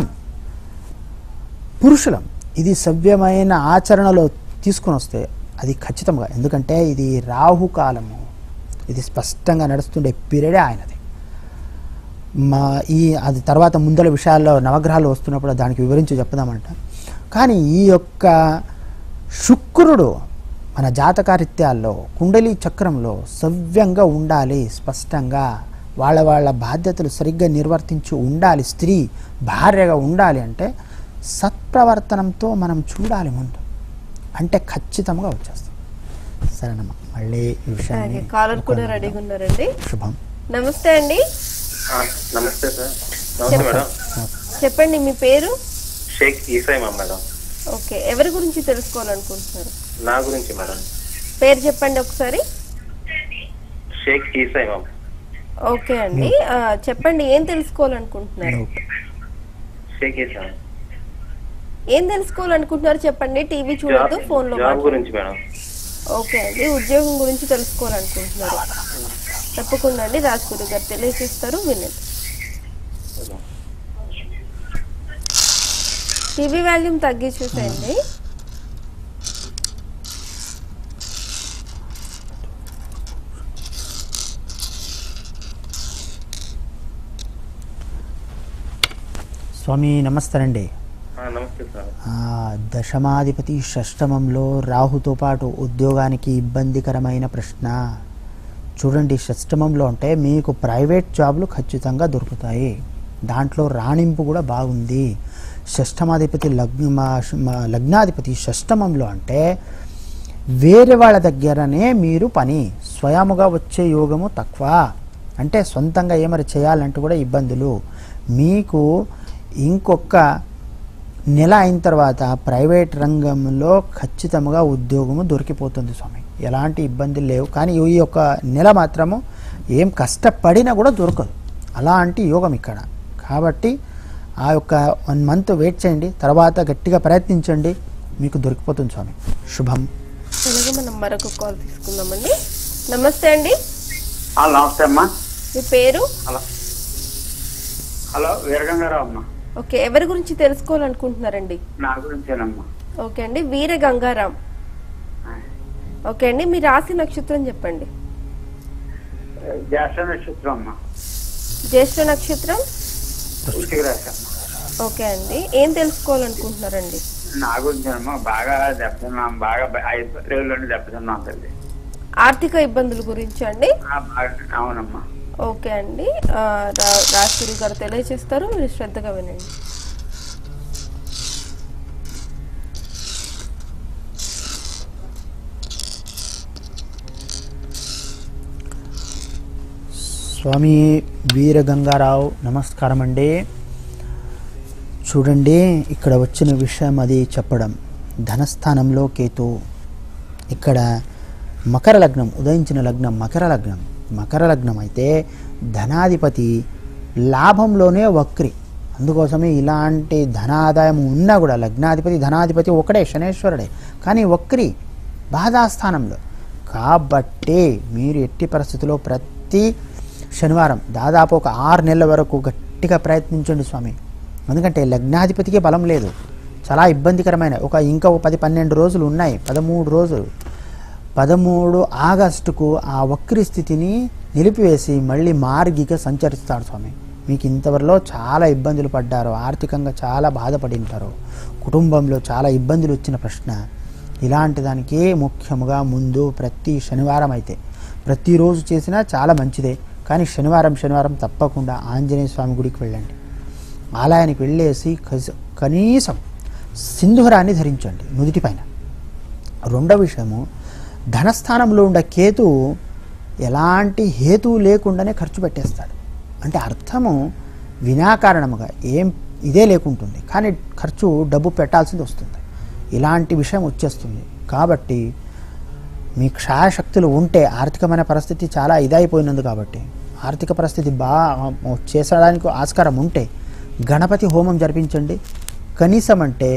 పురుషులం ఇది సవ్యమైన ఆచరణలో తీసుకుని వస్తే అది ఖచ్చితంగా, ఎందుకంటే ఇది రాహుకాలము, ఇది స్పష్టంగా నడుస్తుండే పీరియడే ఆయనది. అది తర్వాత ముందల విషయాల్లో నవగ్రహాలు వస్తున్నప్పుడు దానికి వివరించి చెప్దామంట. కానీ ఈ యొక్క శుక్రుడు మన జాతకారిత్యాల్లో కుండలి చక్రంలో సవ్యంగా ఉండాలి, స్పష్టంగా వాళ్ళ బాధ్యతలు సరిగ్గా నిర్వర్తించి ఉండాలి, స్త్రీ భార్యగా ఉండాలి అంటే సత్ప్రవర్తనంతో మనం చూడాలి ముందు, అంటే ఖచ్చితంగా వచ్చేస్తాం. సరేనమ్మా, మళ్ళీ ఈ విషయాన్ని కాలర్ కూడా రెడీగా ఉన్నారండి. శుభం. నమస్తే అండి. నమస్తే సార్. నమస్తే మేడం. చెప్పండి మీ పేరు? షేక్ ఈసాయిమా మేడం. ఓకే, ఎవరి గురించి తెలుసుకోవాలనుకుంటున్నారు? నా గురించి మేడం. పేరు చెప్పండి ఒకసారి. షేక్ ఈసాయిమా. ఓకే అండి, చెప్పండి ఏం తెలుసుకోవాలనుకుంటున్నారు? షేక్ ఈసాయి. ఏం తెలుసుకోవాలనుకుంటున్నారు చెప్పండి. టీవీ చూడొద్దు, ఫోన్ లో జాబ్ గురించి మేడం. ఓకే అండి, ఉద్యోగం గురించి తెలుసుకోవాలనుకుంటున్నారు. తప్పకుండా అండి, రాజ్గురు గారు తెలియజేస్తారు, వినండి. TV volume తగ్గించేసేయండి. స్వామి నమస్తే అండి. నమస్తే సార్. దశమాధిపతి షష్టమంలో రాహుతో పాటు ఉద్యోగానికి ఇబ్బందికరమైన ప్రశ్న. చూడండి, షష్టమంలో అంటే మీకు ప్రైవేట్ జాబ్లు ఖచ్చితంగా దొరుకుతాయి, దాంట్లో రాణింపు కూడా బాగుంది. షష్టమాధిపతి లగ్నాధిపతి షష్టమంలో అంటే వేరే వాళ్ళ దగ్గరనే మీరు పని, స్వయముగా వచ్చే యోగము తక్కువ, అంటే సొంతంగా ఏమరి చేయాలంటే కూడా ఇబ్బందులు. మీకు ఇంకొక నెల అయిన తర్వాత ప్రైవేట్ రంగంలో ఖచ్చితంగా ఉద్యోగము దొరికిపోతుంది స్వామి, ఎలాంటి ఇబ్బందులు లేవు. కానీ ఈ యొక్క నెల మాత్రము ఏం కష్టపడినా కూడా దొరకదు, అలాంటి యోగం ఇక్కడ. కాబట్టి ఆ యొక్క 1 month వెయిట్ చేయండి, తర్వాత గట్టిగా ప్రయత్నించండి, మీకు దొరికిపోతుంది స్వామి. శుభం. అలాగే మనం మరొక కాల్ తీసుకుందామండి. నమస్తే అండి. నమస్తే అమ్మా. మీ పేరు? హలో, వీరగంగారావు అమ్మా. ఓకే, ఎవరి గురించి తెలుసుకోవాలనుకుంటున్నారండి? నా గురించేనమ్మా. ఓకే అండి, వీర గంగారాం. ఓకే అండి, మీ రాశి నక్షత్రం చెప్పండి. జ్యేష్ఠ నక్షత్రం అమ్మా. జ్యేష్ఠ నక్షత్రం. వృశ్చిక రాశి అమ్మా. ఓకే అండి, ఏం తెలుసుకోవాలనుకుంటున్నారండి? నా గురించేనమ్మా. బాగా దెబ్బతున్నాం, బాగా 5 రోజుల్లోనే దెబ్బతున్నాం తల్లి. ఆర్థిక ఇబ్బందుల గురించి అండి? అవునమ్మా. ఓకే అండి, రాజగురు గారు తెలియజేస్తారు, మీరు శ్రద్ధగా వినండి. స్వామి వీరగంగారావు నమస్కారం అండి. చూడండి, ఇక్కడ వచ్చిన విషయం అది చెప్పడం. ధనస్థానంలో కేతు, ఇక్కడ మకర లగ్నం, ఉదయించిన లగ్నం మకర లగ్నం అయితే ధనాధిపతి లాభంలోనే వక్రి. అందుకోసమే ఇలాంటి ధనాదాయం ఉన్నా కూడా లగ్నాధిపతి ధనాధిపతి ఒకడే, శనేశ్వరుడే, కానీ వక్రి బాధాస్థానంలో. కాబట్టి మీరు ఎట్టి పరిస్థితుల్లో ప్రతి శనివారం దాదాపు ఒక 6 నెలల వరకు గట్టిగా ప్రయత్నించండి స్వామి. ఎందుకంటే లగ్నాధిపతికే బలం లేదు, చాలా ఇబ్బందికరమైన ఇంకా 10-12 రోజులు ఉన్నాయి, 13 రోజులు. 13 ఆగస్టుకు ఆ వక్రి స్థితిని నిలిపివేసి మళ్ళీ మార్గిగా సంచరిస్తాడు స్వామి. మీకు ఇంతవరలో చాలా ఇబ్బందులు పడ్డారు, ఆర్థికంగా చాలా బాధపడి ఉంటారు, కుటుంబంలో చాలా ఇబ్బందులు వచ్చిన ప్రశ్న. ఇలాంటి దానికి ముఖ్యముగా ముందు ప్రతి శనివారం అయితే ప్రతిరోజు చేసినా చాలా మంచిదే, కానీ శనివారం తప్పకుండా ఆంజనేయ స్వామి గుడికి వెళ్ళండి. ఆలయానికి వెళ్ళేసి కనీసం సింధూరాన్ని ధరించండి నుదుటిపైన. రెండవ విషయము, ధనస్థానంలో ఉండే కేతు ఎలాంటి హేతువు లేకుండానే ఖర్చు పెట్టేస్తాడు. అంటే అర్థము వినాకారణముగా ఏం ఇదే లేకుంటుంది, కానీ ఖర్చు డబ్బు పెట్టాల్సింది వస్తుంది, ఇలాంటి విషయం వచ్చేస్తుంది. కాబట్టి మీ క్షాయశక్తులు ఉంటే, ఆర్థికమైన పరిస్థితి చాలా ఇదైపోయినందు కాబట్టి ఆర్థిక పరిస్థితి చేసడానికి ఆస్కారం ఉంటే గణపతి హోమం జరిపించండి. కనీసం అంటే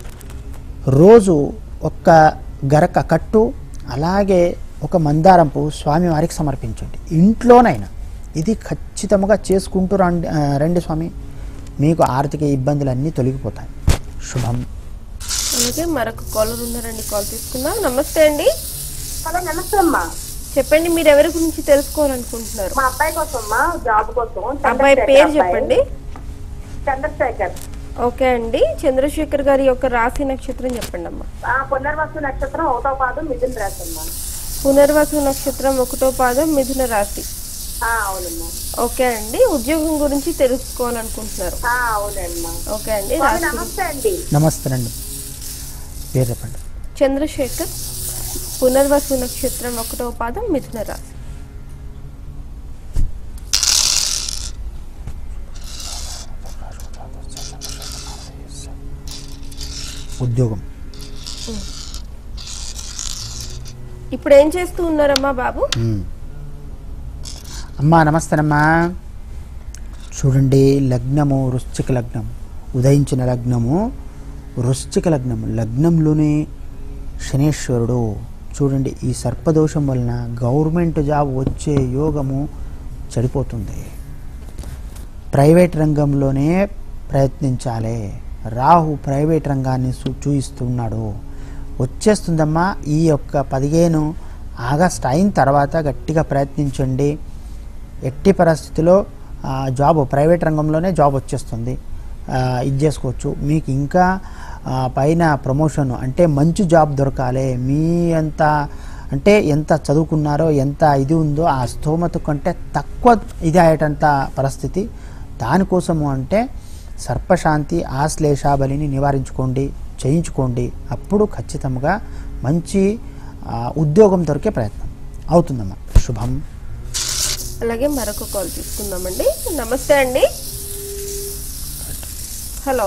రోజు ఒక్క గరక కట్టు, అలాగే ఒక మందారం పువ్వు స్వామివారికి సమర్పించండి ఇంట్లోనైనా. ఇది ఖచ్చితంగా చేసుకుంటూ రండి స్వామి, మీకు ఆర్థిక ఇబ్బందులన్నీ తొలగిపోతాయి. శుభం. అలాగే మరొక కాలర్ ఉన్నారండి, కాల్ తీసుకుందాం. నమస్తే అండి. హలో, నమస్తే అమ్మా. చెప్పండి, మీరు ఎవరి గురించి తెలుసుకోవాలనుకుంటున్నారు? మా అబ్బాయి కోసం జాబ్ కోసం. అబ్బాయి పేరు చెప్పండి. చంద్రశేఖర్. ఓకే అండి, చంద్రశేఖర్ గారి యొక్క రాశి నక్షత్రం చెప్పండి అమ్మా. పునర్వసు నక్షత్రం 1వ పాదం మిథున రాశి అమ్మా. పునర్వసు నక్షత్రం 1వ పాదం మిథున రాశి. అవునమ్మా. ఓకే అండి, ఉద్యోగం గురించి తెలుసుకోవాలనుకుంటున్నారు? అవునమ్మా. ఓకే అండి. నమస్తే అండి. నమస్తే అండి, పేరు చెప్పండి. చంద్రశేఖర్, పునర్వసు నక్షత్రం 1వ పాదం మిథున రాశి. ఉద్యోగం. ఇప్పుడు ఏం చేస్తూ ఉన్నారమ్మా బాబు? అమ్మా నమస్తేనమ్మా. చూడండి, లగ్నము వృశ్చిక లగ్నం, ఉదయించిన లగ్నము వృశ్చిక లగ్నం. లగ్నంలోనే శనేశ్వరుడు. చూడండి, ఈ సర్పదోషం వలన గవర్నమెంట్ జాబ్ వచ్చే యోగము చెడిపోతుంది. ప్రైవేట్ రంగంలోనే ప్రయత్నించాలి. రాహు ప్రైవేట్ రంగాన్ని చూయిస్తున్నాడు. వచ్చేస్తుందమ్మా. ఈ యొక్క 15 ఆగస్ట్ అయిన తర్వాత గట్టిగా ప్రయత్నించండి. ఎట్టి పరిస్థితిలో జాబ్ ప్రైవేట్ రంగంలోనే జాబ్ వచ్చేస్తుంది. ఇది చేసుకోవచ్చు. మీకు ఇంకా పైన ప్రమోషన్ అంటే మంచి జాబ్ దొరకాలి. మీ అంత అంటే ఎంత చదువుకున్నారో ఎంత ఇది ఉందో ఆ స్తోమత కంటే తక్కువ ఇది అయ్యేటంత పరిస్థితి. దానికోసము అంటే సర్పశాంతి ఆశ్లేషాబలిని నివారించుకోండి, చేయించుకోండి. అప్పుడు ఖచ్చితంగా మంచి ఉద్యోగం దొరికే ప్రయత్నం అవుతుందమ్మా. శుభం. అలాగే మరొక కాల్ తీసుకుందామండి. నమస్తే అండి. హలో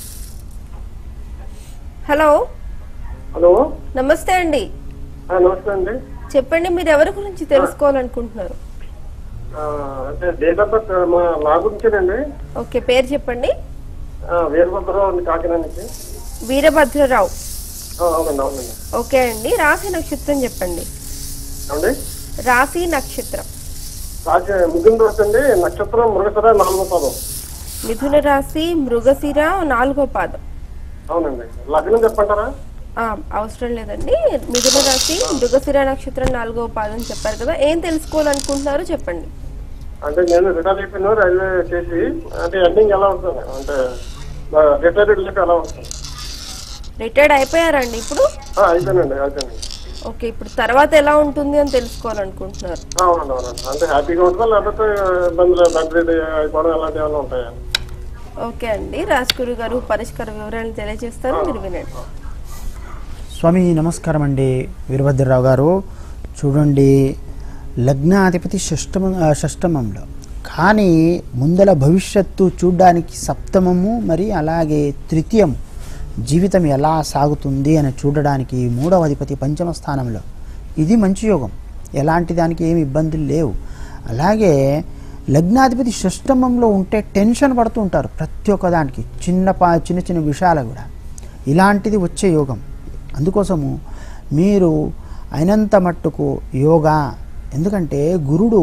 హలో హలో, నమస్తే అండి. నమస్తే అండి. చెప్పండి, మీరు ఎవరి గురించి తెలుసుకోవాలనుకుంటున్నారు? అంటే డేట్ ఆఫ్ బర్త్ నా గురించేనండి. ఓకే, పేరు చెప్పండి. వీరభద్రరావు అండి, కాకినాడ నుంచి. వీరభద్రరావు. అవునండి, అవునండి. ఓకే అండి, రాశి నక్షత్రం చెప్పండి. అవునండి, రాశి నక్షత్రం. మిథున రాశి అండి, నక్షత్రం మృగశిర 4వ పాదం. మిథున రాశి మృగశిర 4వ పాదం. అవునండి. లగ్నం చెప్పంటారా? అవసరం లేదండి. మిథున రాశి మృగశిర నక్షత్రం 4వ పాదం చెప్పారు కదా, ఏం తెలుసుకోవాలనుకుంటున్నారో చెప్పండి. అంటే నేను రిటైర్ అయిపోయిన రైల్వే చేసి, అంటే ఎండింగ్ ఎలా ఉంటుంది, అంటే రిటైర్డ్ లైఫ్ ఎలా ఉంటుంది? రిటైర్డ్ అయిపోయారండి ఇప్పుడు? అయిపోయానండి, అయిపోయానండి. ఓకే, ఇప్పుడు తర్వాత ఎలా ఉంటుంది అని తెలుసుకోవాలనుకుంటున్నారు? అవునండి, అవునండి. అంటే హ్యాపీగా ఉంటుందా లేకపోతే ఇబ్బందులు అయిపోవడం అలాంటివి ఏమైనా ఉంటాయా? ఓకే అండి, రాజ్గురు గారు పరిష్కార వివరాలు తెలియజేస్తారు, మీరు వినండి. స్వామి నమస్కారం అండి. వీరభద్రరావు గారు, చూడండి, లగ్నాధిపతి షష్టమంలో, కానీ ముందల భవిష్యత్తు చూడ్డానికి సప్తమము, మరి అలాగే తృతీయం జీవితం ఎలా సాగుతుంది అని చూడడానికి 3వ అధిపతి పంచమ స్థానంలో. ఇది మంచి యోగం, ఎలాంటి దానికి ఏమి ఇబ్బందులు లేవు. అలాగే లగ్నాధిపతి షష్టమంలో ఉంటే టెన్షన్ పడుతూ ఉంటారు ప్రతి ఒక్క దానికి, చిన్న చిన్న విషయాలు కూడా. ఇలాంటిది వచ్చే యోగం. అందుకోసము మీరు అయినంత మట్టుకు యోగా, ఎందుకంటే గురుడు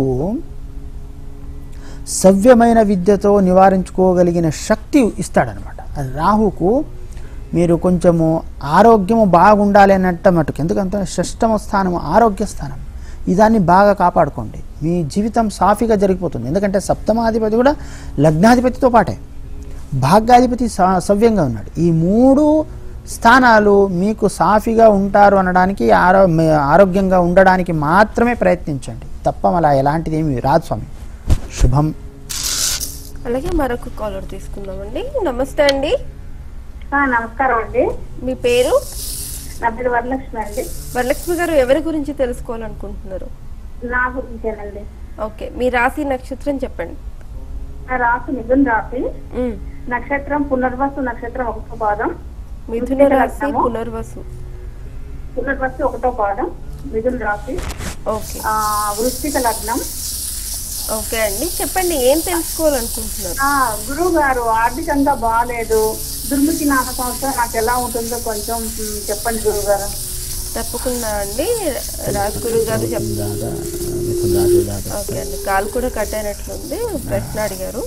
సవ్యమైన విద్యతో నివారించుకోగలిగిన శక్తి ఇస్తాడనమాట. అది రాహుకు మీరు కొంచెము ఆరోగ్యము బాగుండాలి అన్నట్టు మటుకు, ఎందుకంటే షష్టమ స్థానము ఆరోగ్య స్థానం. దాన్ని బాగా కాపాడుకోండి, మీ జీవితం సాఫీగా జరిగిపోతుంది. ఎందుకంటే సప్తమాధిపతి కూడా లగ్నాధిపతితో పాటే భాగ్యాధిపతి సవ్యంగా ఉన్నాడు. ఈ 3 స్థానాలు మీకు సాఫీగా ఉంటారు అనడానికి, ఆరోగ్యంగా ఉండడానికి మాత్రమే ప్రయత్నించండి, తప్ప అలా ఎలాంటిది ఏమి రాదు స్వామి. శుభం. అలాగే మరొక కాలర్ తీసుకుందామండి. నమస్తే అండి. నమస్కారం అండి. మీ పేరు? నా పేరు వరలక్ష్మి అండి. వరలక్ష్మి గారు, ఎవరి గురించి తెలుసుకోవాలనుకుంటున్నారు? నా గురించేనండి. ఓకే, మీ రాశి నక్షత్రం చెప్పండి. నా రాశి మిథున రాశి, నక్షత్రం పునర్వసు నక్షత్రం 1వ పాదం. మిథున రాశి పునర్వసు 1వ పాదం మిథున రాశి. ఓకే. వృశ్చిక లగ్నం. ఓకే అండి, చెప్పండి, ఏం తెలుసుకోవాలనుకుంటున్నారు? గురువు గారు, ఆర్థికంగా బాగాలేదు, దుర్ముఖి నామ సంవత్సరం నాకు ఎలా ఉంటుందో కొంచెం చెప్పండి గురువు గారు. తప్పకుండా అండి, రాజ్గురు గారు చెప్తారు. ఓకే అండి, కాల్ కూడా కట్ అయినట్లుంది. ప్రశ్న అడిగారు.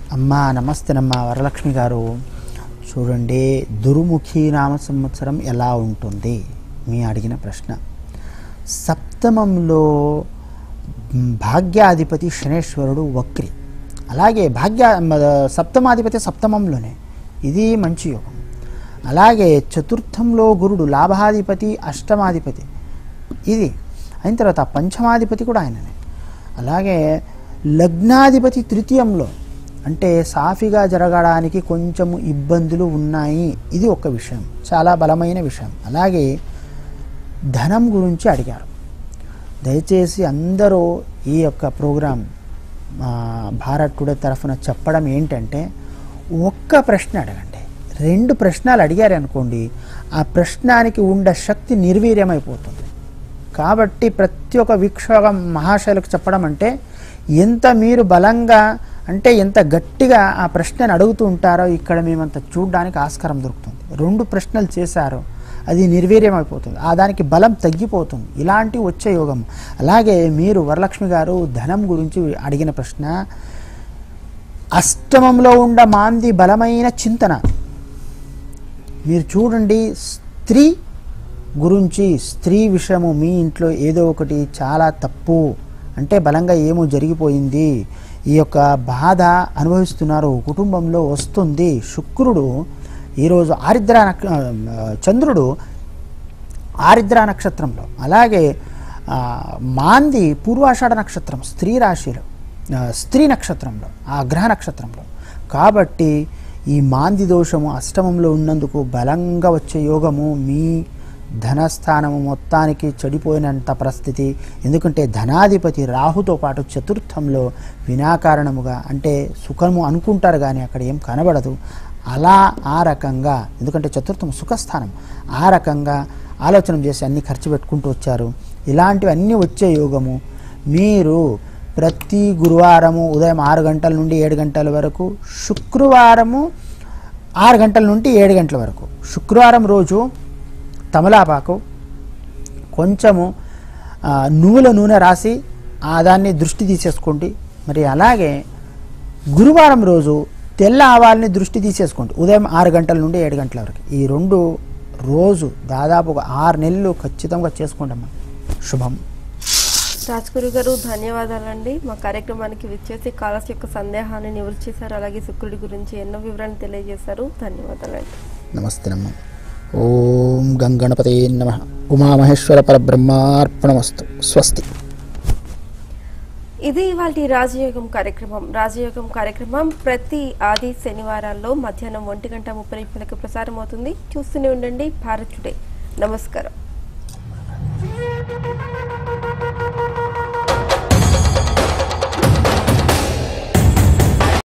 అమ్మా నమస్తేనమ్మా వరలక్ష్మి గారు. చూడండి, దుర్ముఖి నామ సంవత్సరం ఎలా ఉంటుంది మీ అడిగిన ప్రశ్న. సప్తమంలో భాగ్యాధిపతి శనేశ్వరుడు వక్రి, అలాగే సప్తమాధిపతి సప్తమంలోనే, ఇది మంచి యోగం. అలాగే చతుర్థంలో గురుడు లాభాధిపతి అష్టమాధిపతి, ఇది అయిన తర్వాత పంచమాధిపతి కూడా ఆయననే. అలాగే లగ్నాధిపతి తృతీయంలో, అంటే సాఫీగా జరగడానికి కొంచెం ఇబ్బందులు ఉన్నాయి, ఇది ఒక విషయం, చాలా బలమైన విషయం. అలాగే ధనం గురించి అడిగారు. దయచేసి అందరూ ఈ యొక్క ప్రోగ్రాం భారత్ టుడే తరఫున చెప్పడం ఏంటంటే, ఒక్క ప్రశ్న అడగండి. 2 ప్రశ్నలు అడిగారు అనుకోండి, ఆ ప్రశ్నానికి ఉండే శక్తి నిర్వీర్యమైపోతుంది. కాబట్టి ప్రతి ఒక్క వీక్షక మహాశయులకు చెప్పడం అంటే, ఎంత మీరు బలంగా అంటే ఎంత గట్టిగా ఆ ప్రశ్నను అడుగుతూ ఉంటారో ఇక్కడ మేమంత చూడడానికి ఆస్కారం దొరుకుతుంది. 2 ప్రశ్నలు చేశారో అది నిర్వీర్యమైపోతుంది, దానికి బలం తగ్గిపోతుంది. ఇలాంటి వచ్చే యోగం. అలాగే మీరు వరలక్ష్మి గారు ధనం గురించి అడిగిన ప్రశ్న, అష్టమంలో ఉండ మాంది బలమైన చింతన. మీరు చూడండి, స్త్రీ గురించి, స్త్రీ విషయము మీ ఇంట్లో ఏదో ఒకటి చాలా తప్పు అంటే బలంగా ఏమో జరిగిపోయింది, ఈ యొక్క బాధ అనుభవిస్తున్నారు, కుటుంబంలో వస్తుంది. శుక్రుడు ఈరోజు చంద్రుడు ఆరిద్ర నక్షత్రంలో, అలాగే మాంది పూర్వాషాఢ నక్షత్రం స్త్రీ రాశిలో, స్త్రీ నక్షత్రంలో, ఆ గ్రహ నక్షత్రంలో. కాబట్టి ఈ మాంది దోషము అష్టమంలో ఉన్నందుకు బలంగా వచ్చే యోగము మీ ధనస్థానము మొత్తానికి చెడిపోయినంత పరిస్థితి. ఎందుకంటే ధనాధిపతి రాహుతో పాటు చతుర్థంలో వినాకారణముగా, అంటే సుఖము అనుకుంటారు కానీ అక్కడ ఏం కనబడదు. అలా ఆ రకంగా, ఎందుకంటే చతుర్థం సుఖస్థానం, ఆ రకంగా ఆలోచన చేసి అన్ని ఖర్చు పెట్టుకుంటూ వచ్చారు. ఇలాంటివన్నీ వచ్చే యోగము. మీరు ప్రతి గురువారము ఉదయం 6 గంటల నుండి 7 గంటల వరకు, శుక్రవారము 6 గంటల నుండి 7 గంటల వరకు, శుక్రవారం రోజు తమలాపాకు కొంచెము నువ్వుల నూనె రాసి దాన్ని దృష్టి తీసేసుకోండి. మరి అలాగే గురువారం రోజు తెల్ల ఆవాల్ని దృష్టి తీసేసుకోండి ఉదయం 6 గంటల నుండి 7 గంటల వరకు. ఈ 2 రోజు దాదాపు 6 నెలలు ఖచ్చితంగా చేసుకోండి అమ్మా. శుభం. రాజ్గురు గారు ధన్యవాదాలండి. మా కార్యక్రమానికి విచ్చేసి కాలర్స్ యొక్క సందేహాన్ని నివృత్తి చేశారు. అలాగే శుక్రుడి గురించి ఎన్నో వివరాలు తెలియజేశారు. ధన్యవాదాలండి. నమస్తే అమ్మ. ఓం గంగణపతే నమః. ఉమామహేశ్వర పరబ్రహ్మార్పణమస్తు. స్వస్తి. ఇది ఇవాల్టి రాజయోగం కార్యక్రమం. రాజయోగం కార్యక్రమం ప్రతి ఆది శనివారాల్లో మధ్యాహ్నం 1:30 ప్రసారం అవుతుంది. చూస్తూనే ఉండండి భారత్ టుడే. నమస్కారం.